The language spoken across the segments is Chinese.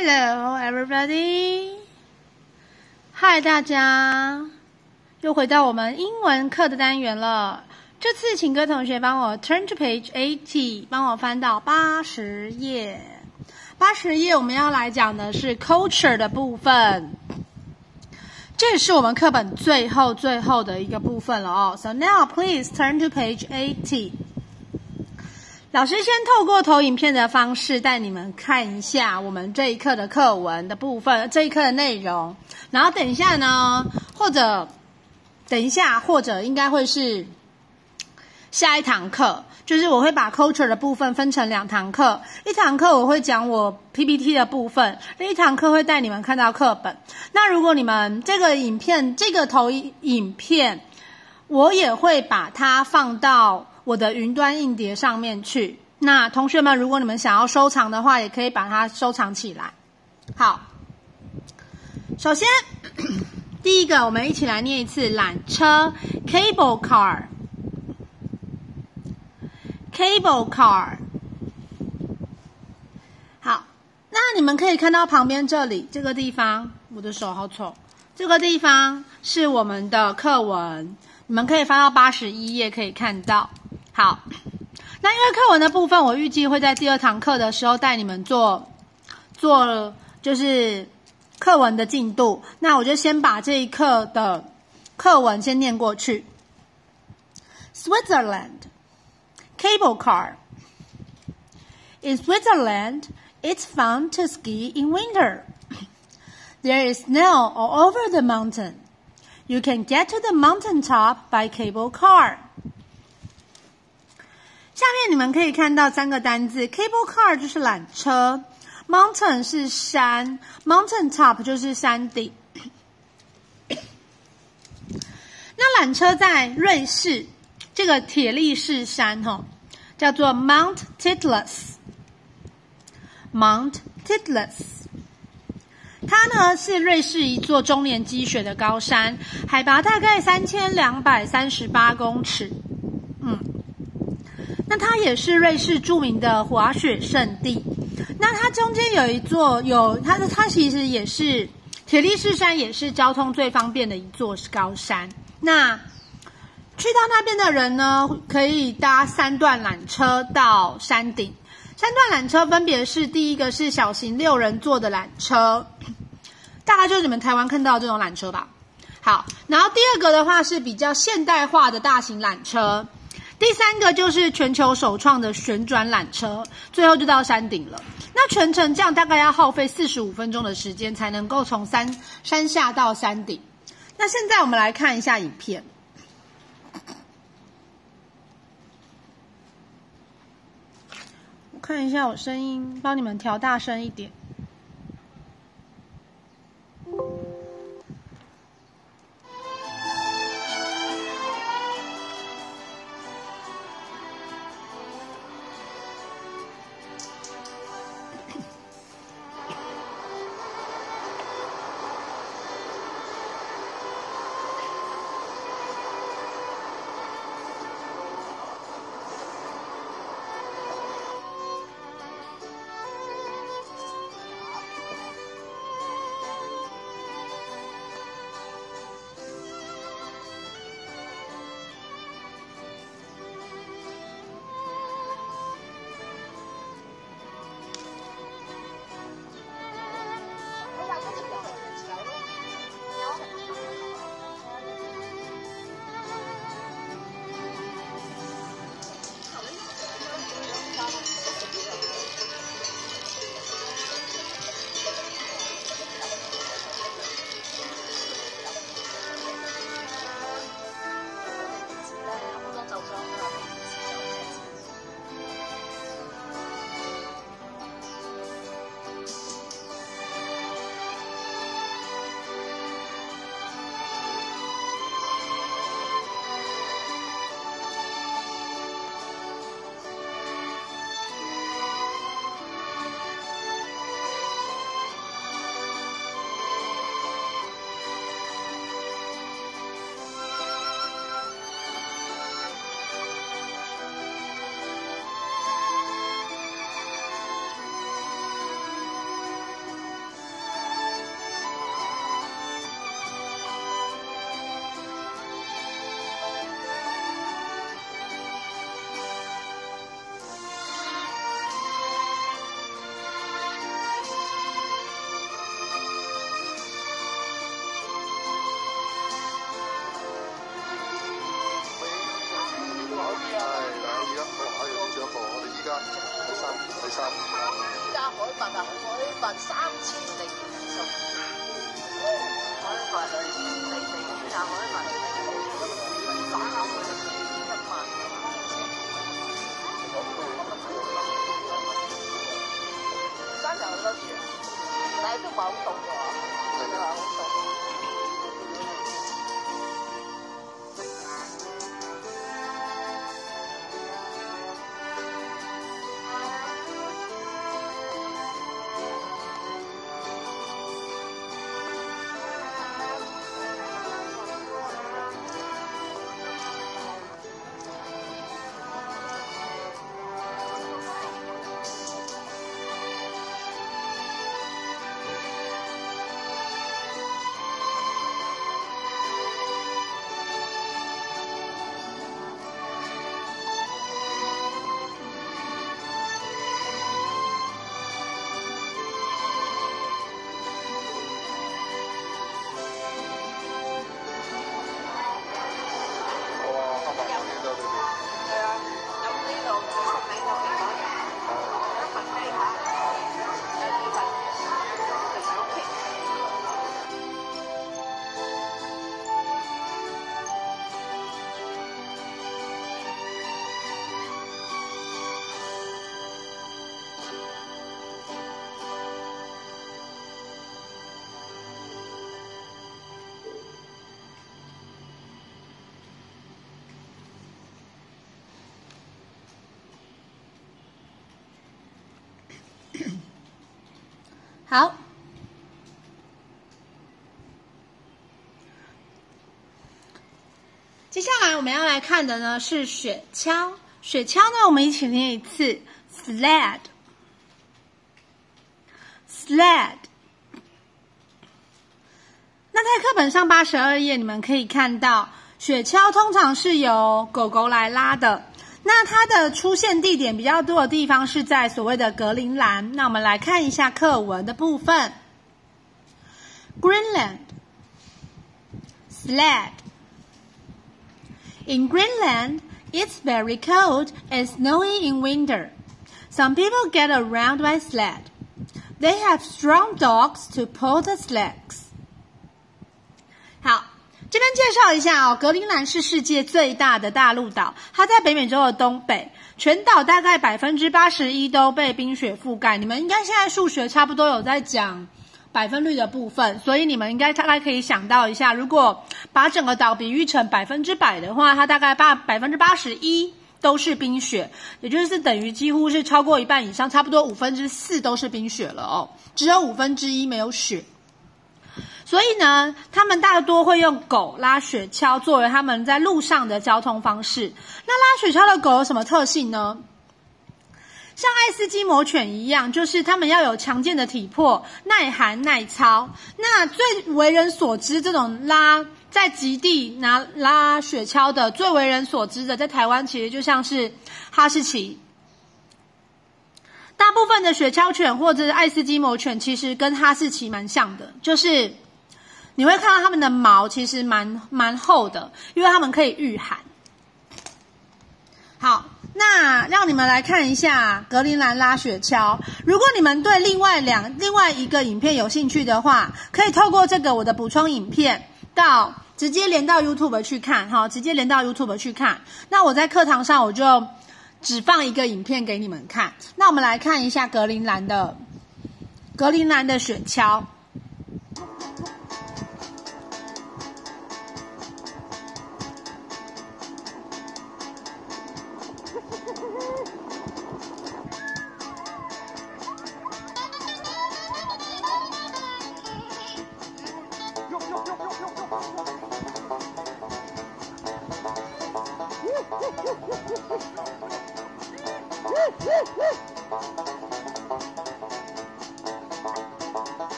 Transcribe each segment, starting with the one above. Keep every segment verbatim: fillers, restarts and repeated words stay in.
Hello, everybody. Hi, 大家，又回到我们英文课的单元了。这次请各位同学帮我 turn to page eighty， 帮我翻到八十页。八十页我们要来讲的是 culture 的部分，这是我们课本最后最后的一个部分了哦。So now please turn to page eighty。老师先透过投影片的方式带你们看一下我们这一课的课文的部分，这一课的内容。然后等一下呢，或者等一下，或者应该会是下一堂课，就是我会把 culture 的部分分成两堂课，一堂课我会讲我 P P T 的部分，另一堂课会带你们看到课本。那如果你们这个影片，这个投影片，我也会把它放到我的云端硬碟上面去。那同学们，如果你们想要收藏的话，也可以把它收藏起来。好，首先第一个，我们一起来念一次缆车 cable car cable car。 好，那你们可以看到旁边这里这个地方，我的手好丑，这个地方是我们的课文，你们可以翻到八十一页可以看到。好，那因为课文的部分我预计会在第二堂课的时候带你们做做就是课文的进度，那我就先把这一课的课文先念过去。 Switzerland cable car. In Switzerland, it's fun to ski in winter. There is snow all over the mountain. You can get to the mountaintop by cable car. 下面你们可以看到三个单字 cable car 就是缆车， mountain 是山， mountain top 就是山顶。那缆车在瑞士这个铁力士山吼，叫做 Mount Titlis Mount Titlis， 它呢是瑞士一座终年积雪的高山，海拔大概三千两百三十八公尺。嗯，那它也是瑞士著名的滑雪圣地。那它中间有一座有它的它其实也是铁力士山，也是交通最方便的一座高山。那去到那边的人呢，可以搭三段缆车到山顶。三段缆车分别是，第一个是小型六人座的缆车，大概就是你们台湾看到的这种缆车吧。好，然后第二个的话是比较现代化的大型缆车，第三个就是全球首创的旋转缆车，最后就到山顶了。那全程这样大概要耗费四十五分钟的时间才能够从山山下到山顶。那现在我们来看一下影片。我看一下我声音，帮你们调大声一点。 物啊，海物三千零人數，海物嚟嚟嚟下海物嚟打下佢一萬。山上好多樹，但係都唔係好凍喎，真係好凍。 好，接下来我们要来看的呢是雪橇。雪橇呢，我们一起念一次 sled。sled。那在课本上八十二页，你们可以看到，雪橇通常是由狗狗来拉的。 那它的出现地点比较多的地方是在所谓的格陵兰。那我们来看一下课文的部分。Greenland sled. In Greenland, it's very cold and snowy in winter. Some people get around by sled. They have strong dogs to pull the sleds. 好。 这边介绍一下哦，格陵兰是世界最大的大陆岛，它在北美洲的东北，全岛大概百分之八十一都被冰雪覆盖。你们应该现在数学差不多有在讲百分率的部分，所以你们应该大概可以想到一下，如果把整个岛比喻成百分之百的话，它大概八百分之八十一都是冰雪，也就是等于几乎是超过一半以上，差不多五分之四都是冰雪了哦，只有五分之一没有雪。 所以呢，他们大多会用狗拉雪橇作为他们在路上的交通方式。那拉雪橇的狗有什么特性呢？像爱斯基摩犬一样，就是他们要有强健的体魄、耐寒耐操。那最为人所知，这种拉在极地拿拉雪橇的，最为人所知的，在台湾其实就像是哈士奇。大部分的雪橇犬或者是爱斯基摩犬，其实跟哈士奇蛮像的，就是。 你会看到它们的毛其实蛮蛮厚的，因为它们可以御寒。好，那让你们来看一下格陵兰拉雪橇。如果你们对另外两另外一个影片有兴趣的话，可以透过这个我的补充影片到直接连到 YouTube 去看，哈，直接连到 YouTube 去看。那我在课堂上我就只放一个影片给你们看。那我们来看一下格陵兰的格陵兰的雪橇。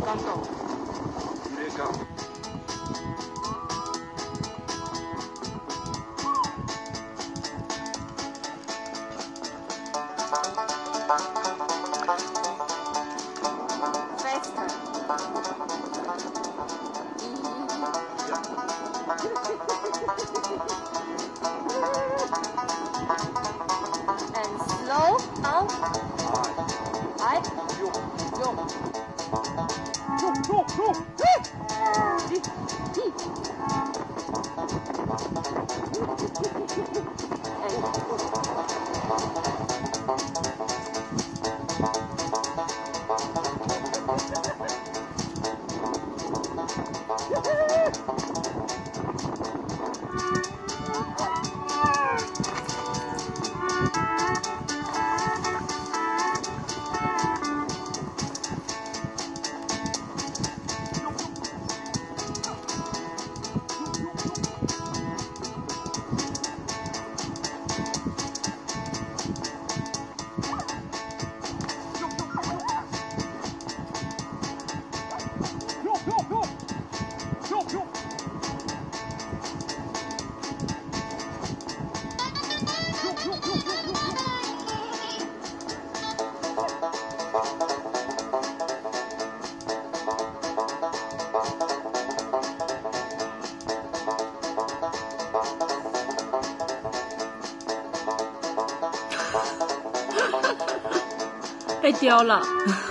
三度。 咩㗎？ And slow down. High. Yok, Yok. yok, yok, yok. 被丢了。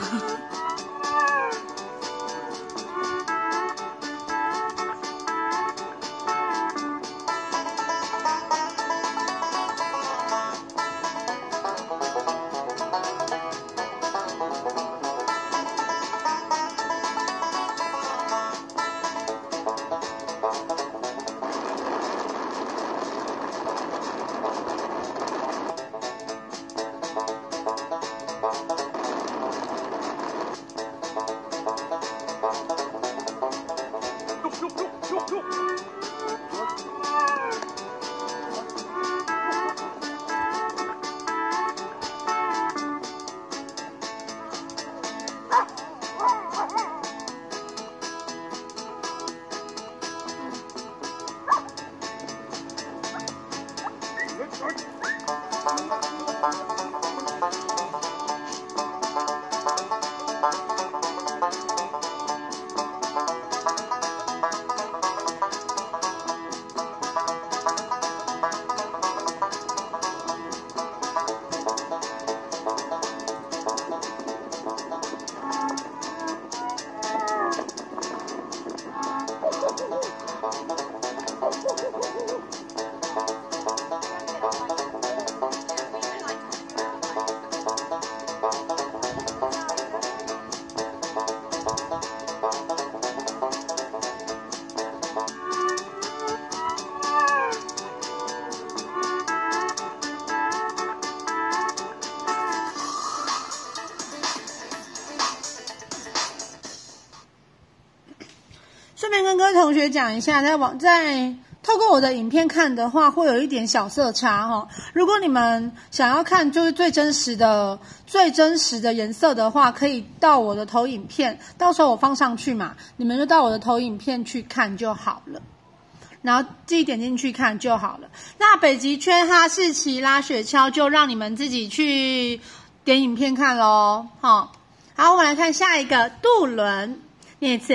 顺便跟各位同学讲一下，在网在透过我的影片看的话，会有一点小色差哈、哦。如果你们想要看就是最真实的、最真实的颜色的话，可以到我的投影片，到时候我放上去嘛，你们就到我的投影片去看就好了。然后自己点进去看就好了。那北极圈、哈士奇、拉雪橇就让你们自己去点影片看咯。好，好，我们来看下一个渡轮，念一次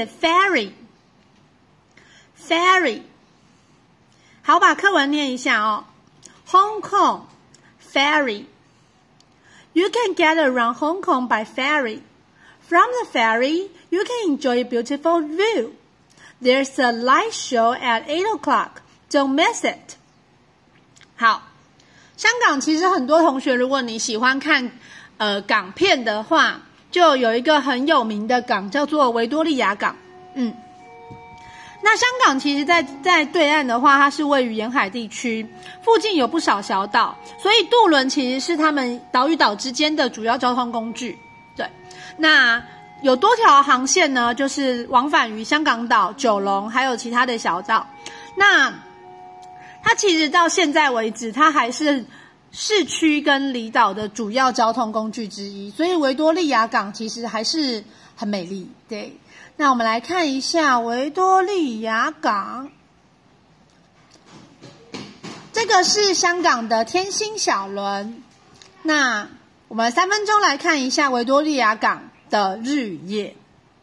ferry。Ferry， 好，把课文念一下哦。Hong Kong ferry. You can get around Hong Kong by ferry. From the ferry, you can enjoy a beautiful view. There's a light show at eight o'clock. Don't miss it. 好，香港其实很多同学，如果你喜欢看呃港片的话，就有一个很有名的港叫做维多利亚港。嗯。那香港其实在在对岸的话，它是位于沿海地区，附近有不少小岛，所以渡轮其实是他们岛与岛之间的主要交通工具。对，那有多条航线呢，就是往返于香港岛、九龙还有其他的小岛。那它其实到现在为止，它还是市区跟离岛的主要交通工具之一，所以维多利亚港其实还是很美丽。对， 那我们来看一下维多利亚港，这个是香港的天星小轮。那我们三分钟来看一下维多利亚港的日与夜。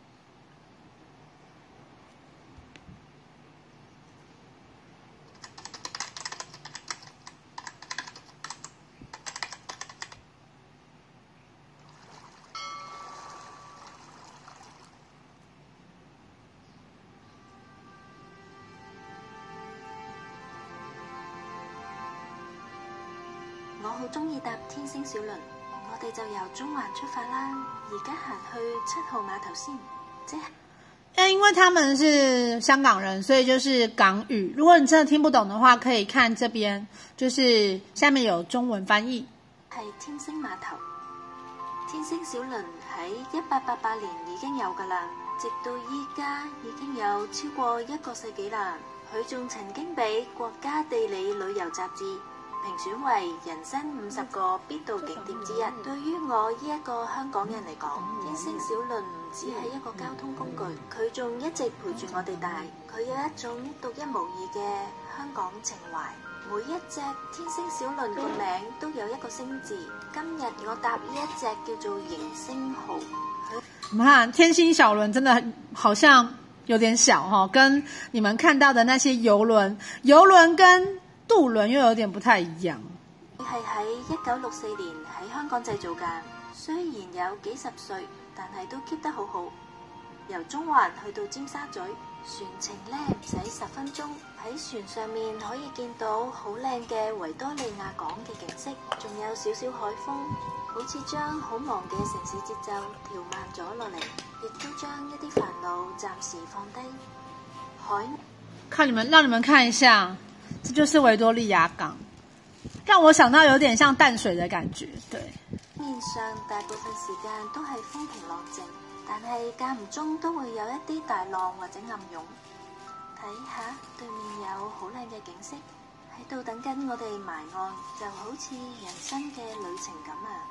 我好中意搭天星小輪，我哋就由中環出發啦。而家行去七號碼頭先，即係因為他們是香港人，所以就是港語。如果你真的聽不懂的話，可以看這邊，就是下面有中文翻譯。 係天星碼頭。天星小輪喺一八八八年已經有㗎啦，直到依家已經有超過一個世紀啦。佢仲曾經俾國家地理旅遊雜誌評選為人生五十個必到景點之一。對於我呢一個香港人嚟講，天星小輪唔只係一個交通工具，佢仲一直陪住我哋大。佢有一種獨一無二嘅香港情懷。每一隻天星小輪個名都有一個星字。今日我搭呢一隻叫做迎星號。 你們看天星小輪真的好像有點小哈，跟你們看到的那些遊輪，遊輪跟渡輪又有點不太一樣。 佢係喺一九六四年喺香港製造㗎，雖然有幾十歲，但係都 keep 得好好。由中環去到尖沙咀，船程咧唔使十分鐘。喺船上面可以見到好靚嘅維多利亞港嘅景色，仲有少少海風，好似將好忙嘅城市節奏調慢咗落嚟，亦都將一啲煩惱暫時放低。海， 看你們，讓你們看一下，這就是維多利亞港，讓我想到有點像淡水的感覺。對， 面上大部分時間都係風平浪靜，但係間唔中都會有一啲大浪或者暗湧。睇下對面有好靚嘅景色，喺度等緊我哋埋岸，就好似人生嘅旅程咁啊！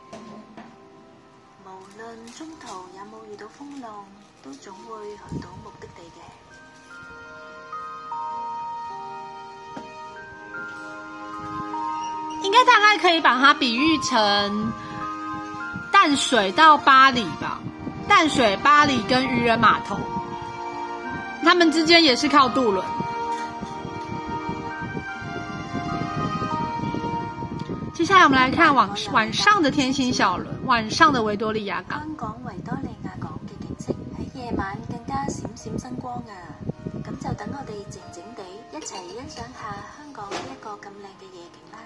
無論中途有冇遇到風浪，都總會去到目的地嘅。 應該大概可以把它比喻成淡水到巴黎吧，淡水、巴黎跟漁人碼頭。他們之間也是靠渡輪。接下來我們來看晚晚上的天星小輪，晚上的維多利亞港。 香港維多利亞港嘅景色喺夜晚更加閃閃生光啊！咁就等我哋靜靜地一齊欣賞下香港呢一個咁靚嘅夜景啦。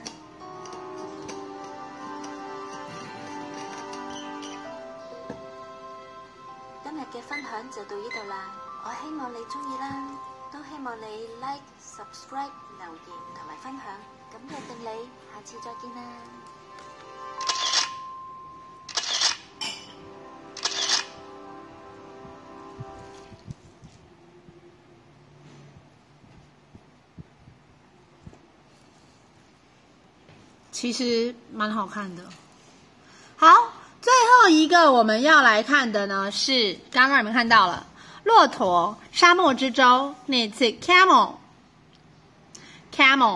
今日嘅分享就到呢度啦。我希望你鍾意啦，都希望你 like、subscribe、留言同埋分享，咁約定你下次再見啦。 其實蠻好看的。好，最後一個我們要來看的呢，是剛剛你們看到了。駱駝，沙漠之舟，那次 camel，camel。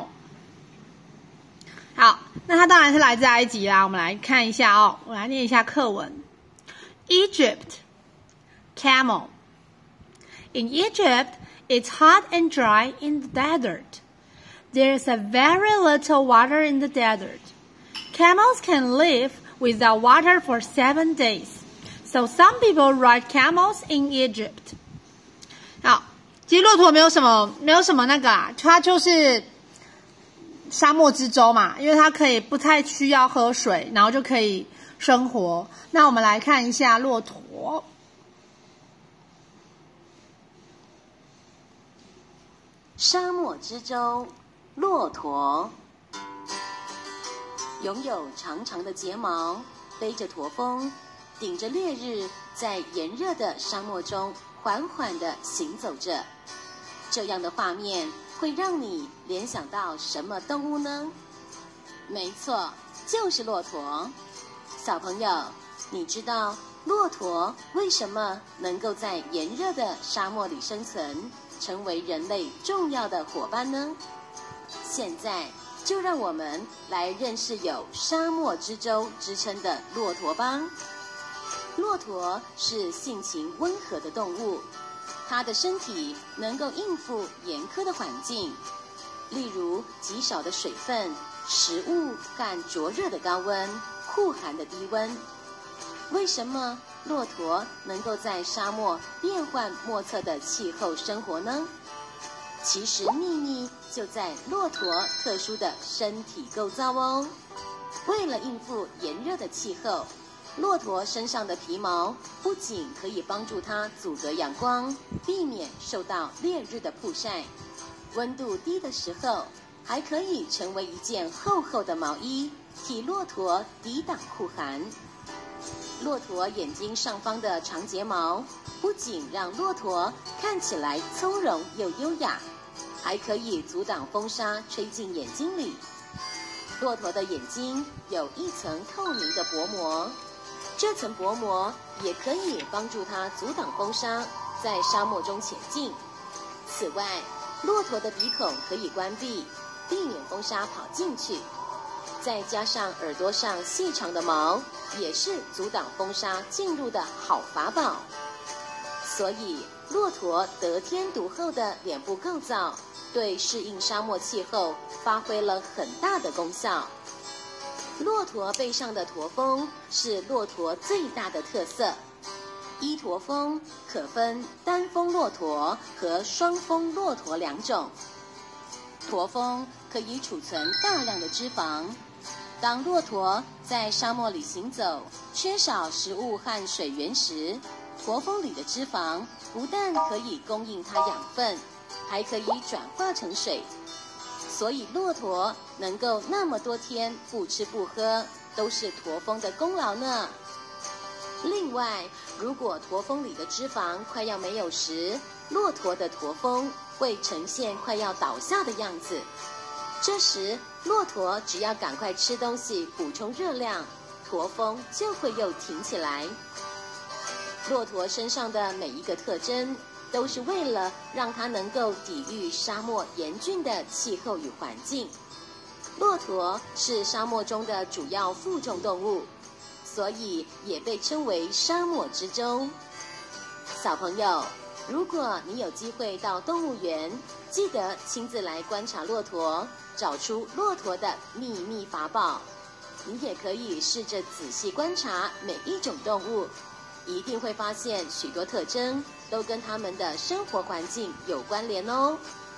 好，那它當然是來自埃及啦。我們來看一下哦，我來念一下課文。Egypt, camel. In Egypt, it's hot and dry in the desert. There's a very little water in the desert. Camels can live without water for seven days.So some people ride camels in Egypt. 好，其實駱駝沒有什麼，沒有什麼那個啊，它就是沙漠之舟嘛，因為它可以不太需要喝水，然後就可以生活。那我們來看一下駱駝。 沙漠之舟，駱駝，擁有長長的睫毛，背着駝峰。頂着烈日，在炎熱的沙漠中緩緩地行走着，這樣的畫面會讓你聯想到什麼動物呢？沒錯，就是駱駝。小朋友， 你知道骆驼为什么能够在炎热的沙漠里生存，成为人类重要的伙伴呢？现在就让我们来认识有沙漠之舟之称的骆驼吧。骆驼是性情温和的动物，它的身体能够应付严苛的环境，例如极少的水分、食物和灼热的高温、酷寒的低温。为什么骆驼能够在沙漠变幻莫测的气候生活呢？其实秘密就在骆驼特殊的身体构造哦。为了应付炎热的气候，骆驼身上的皮毛不仅可以帮助它阻隔阳光，避免受到烈日的曝晒，温度低的时候还可以成为一件厚厚的毛衣，替骆驼抵挡酷寒。骆驼眼睛上方的长睫毛不仅让骆驼看起来从容又优雅，还可以阻挡风沙吹进眼睛里。骆驼的眼睛有一层透明的薄膜，这层薄膜也可以帮助它阻挡风沙在沙漠中前进。此外，骆驼的鼻孔可以关闭，避免风沙跑进去。再加上耳朵上细长的毛，也是阻挡风沙进入的好法宝。所以，骆驼得天独厚的脸部构造，对适应沙漠气候发挥了很大的功效。骆驼背上的驼峰是骆驼最大的特色。一驼峰可分单峰骆驼和双峰骆驼两种。驼峰可以储存大量的脂肪。当骆驼在沙漠里行走，缺少食物和水源时，驼峰里的脂肪不但可以供应它养分，还可以转化成水。所以骆驼能够那么多天不吃不喝，都是驼峰的功劳呢。另外，如果驼峰里的脂肪快要没有时，骆驼的驼峰会呈现快要倒下的样子。这时，骆驼只要赶快吃东西补充热量，驼峰就会又挺起来。骆驼身上的每一个特征，都是为了让它能够抵御沙漠严峻的气候与环境。骆驼是沙漠中的主要负重动物，所以也被称为沙漠之舟。小朋友，如果你有机会到动物园，记得亲自来观察骆驼，找出骆驼的秘密法宝。你也可以试着仔细观察每一种动物，一定会发现许多特征都跟它们的生活环境有关联哦。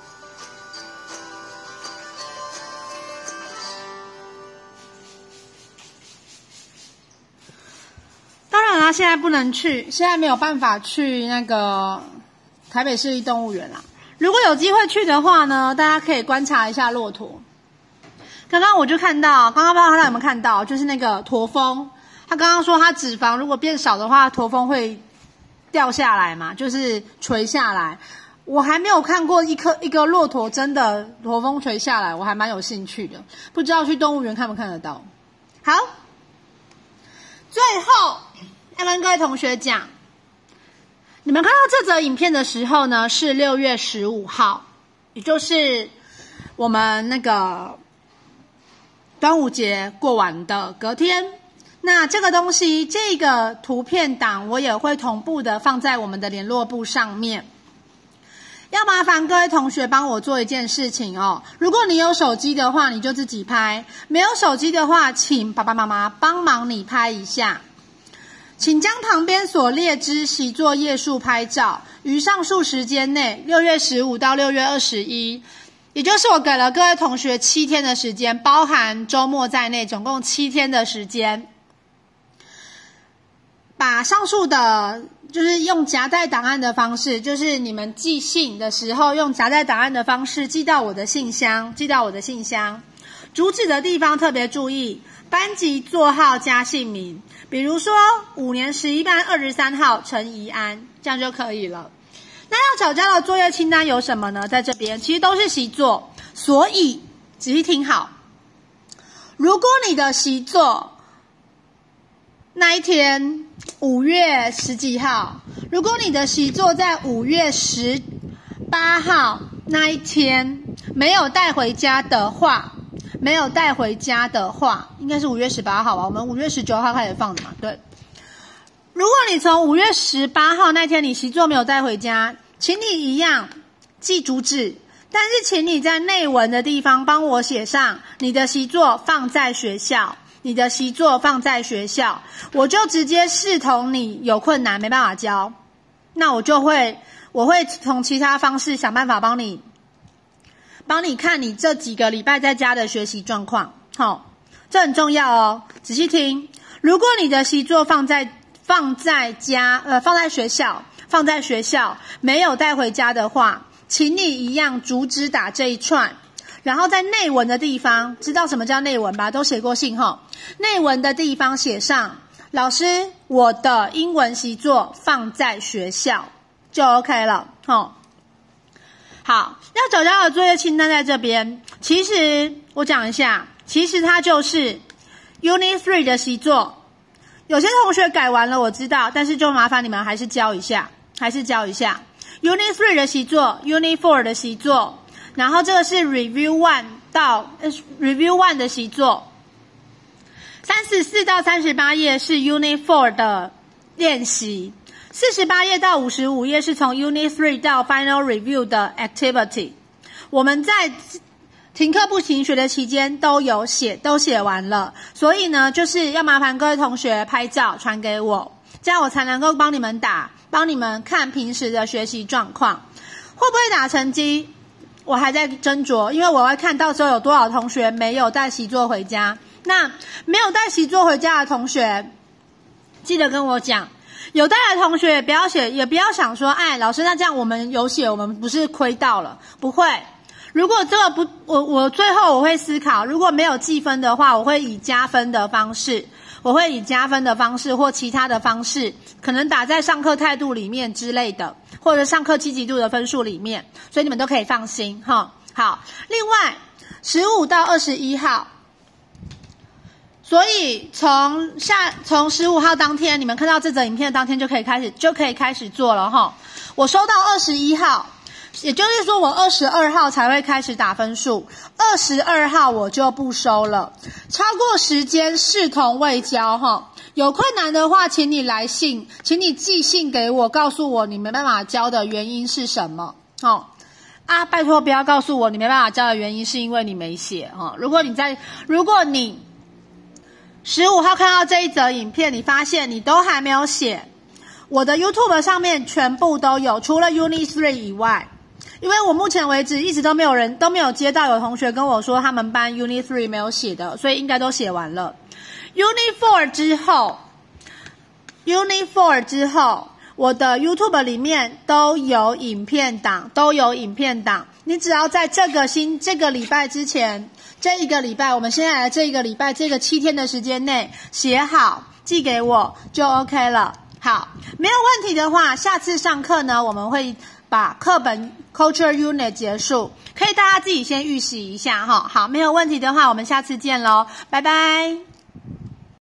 当然啦，现在不能去，现在没有办法去那个台北市立动物园啦。如果有机会去的话呢，大家可以观察一下骆驼。刚刚我就看到，刚刚不知道大家有没有看到，就是那个驼峰，他刚刚说他脂肪如果变少的话，驼峰会掉下来嘛，就是垂下来。我还没有看过一颗一个骆驼真的驼峰垂下来，我还蛮有兴趣的，不知道去动物园看不看得到。好，最后要跟各位同学讲，你们看到这则影片的时候呢，是六月十五号，也就是我们那个端午节过完的隔天。那这个东西，这个图片档我也会同步的放在我们的联络簿上面。要麻烦各位同学帮我做一件事情哦，如果你有手机的话，你就自己拍；没有手机的话，请爸爸妈妈帮忙你拍一下。请将旁边所列之习作页数拍照，于上述时间内，六月十五到六月二十一，也就是我给了各位同学七天的时间，包含周末在内，总共七天的时间。把上述的，就是用夹带档案的方式，就是你们寄信的时候，用夹带档案的方式寄到我的信箱，寄到我的信箱。主旨的地方特别注意，班级座号加姓名，比如说五年十一班二十三号陈怡安，这样就可以了。那要缴交的作业清单有什么呢？在这边其实都是习作，所以仔细听好。如果你的习作那一天五月十几号，如果你的习作在五月十八号那一天没有带回家的话，没有带回家的话，应该是五月十八号吧？我们五月十九号开始放的嘛，对。如果你从五月十八号那天你习作没有带回家，请你一样记主旨，但是请你在内文的地方帮我写上你的习作放在学校，你的习作放在学校，我就直接视同你有困难没办法教，那我就会我会从其他方式想办法帮你帮你看你这几个礼拜在家的学习状况。好，这很重要哦，仔细听。如果你的习作放在放在家呃放在学校放在学校没有带回家的话，请你一样逐字打这一串，然后在内文的地方，知道什么叫内文吧？都写过信齁。内文的地方写上老师我的英文习作放在学校就 OK 了齁。好，要找到的作业清单在这边。其实我讲一下，其实它就是 Unit 三 的习作。有些同学改完了我知道，但是就麻烦你们还是教一下，还是教一下 Unit 三 的习作 Unit 四 的习作，然后这个是 Review 一 到、呃、Review 一 的习作，三十四到三十八页是 Unit 四 的练习，四十八页到五十五页是从 Unit 三 到 Final Review 的 Activity。我们在停课不停学的期间都有写，都写完了，所以呢，就是要麻烦各位同学拍照传给我，这样我才能够帮你们打，帮你们看平时的学习状况。会不会打成绩？我还在斟酌，因为我会看到时候有多少同学没有带习作回家。那没有带习作回家的同学，记得跟我讲。有带的同学也不要写，也不要想说，哎，老师，那这样我们有写，我们不是亏到了？不会。如果这个不，我我最后我会思考，如果没有计分的话，我会以加分的方式，我会以加分的方式或其他的方式，可能打在上课态度里面之类的，或者上课积极度的分数里面，所以你们都可以放心哈。好，另外十五到二十一号，所以从下从十五号当天，你们看到这则影片的当天就可以开始就可以开始做了哈。我收到二十一号。也就是说我二十二号才会开始打分数，二十二号我就不收了，超过时间视同未交齁。有困难的话请你来信，请你寄信给我，告诉我你没办法交的原因是什么齁。啊，拜托不要告诉我你没办法交的原因是因为你没写齁。如果你在如果你十五号看到这一则影片，你发现你都还没有写，我的 YouTube 上面全部都有，除了 Unit 三 以外。因为我目前为止一直都没有人都没有接到有同学跟我说他们班 Unit 三 没有写的，所以应该都写完了。Unit 四 之后 Unit 四 之后我的 YouTube 里面都有影片档，都有影片档。你只要在这个星这个礼拜之前，这一个礼拜我们现在来这一个礼拜这个七天的时间内写好寄给我就 OK 了。好，没有问题的话，下次上课呢我们会把课本 Culture Unit 结束，可以大家自己先预习一下哈。好，没有问题的话，我们下次见咯，拜拜。